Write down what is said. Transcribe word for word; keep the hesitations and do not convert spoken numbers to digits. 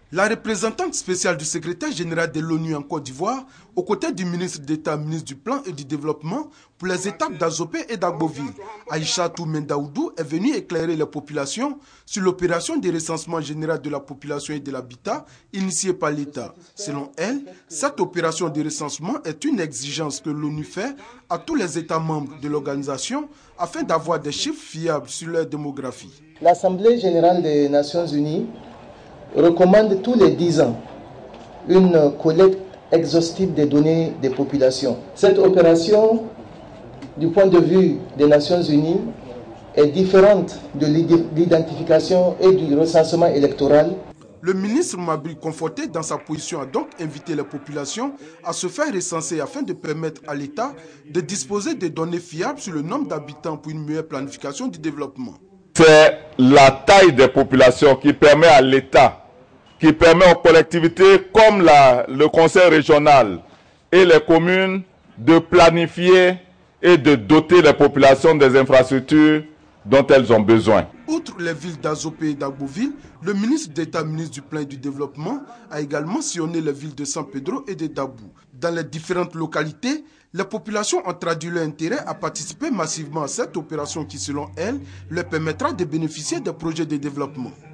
La représentante spéciale du secrétaire général de l'ONU en Côte d'Ivoire, aux côtés du ministre d'État, ministre du Plan et du Développement, pour les étapes d'Azopé et d'Agboville, Aïchatou Mendaoudou est venue éclairer les populations sur l'opération de recensement général de la population et de l'habitat initiée par l'État. Selon elle, cette opération de recensement est une exigence que l'ONU fait à tous les États membres de l'organisation afin d'avoir des chiffres fiables sur leur démographie. L'Assemblée générale des Nations unies recommande tous les dix ans une collecte exhaustive des données des populations. Cette opération, du point de vue des Nations unies, est différente de l'identification et du recensement électoral. Le ministre Mabri, conforté dans sa position, a donc invité les populations à se faire recenser afin de permettre à l'État de disposer de données fiables sur le nombre d'habitants pour une meilleure planification du développement. C'est la taille des populations qui permet à l'État, qui permet aux collectivités comme la, le conseil régional et les communes de planifier et de doter les populations des infrastructures dont elles ont besoin. Outre les villes d'Azopé et d'Agboville, le ministre d'État, ministre du Plan et du Développement, a également sillonné les villes de San Pedro et de Dabou. Dans les différentes localités, les populations ont traduit leur intérêt à participer massivement à cette opération qui, selon elles, leur permettra de bénéficier des projets de développement.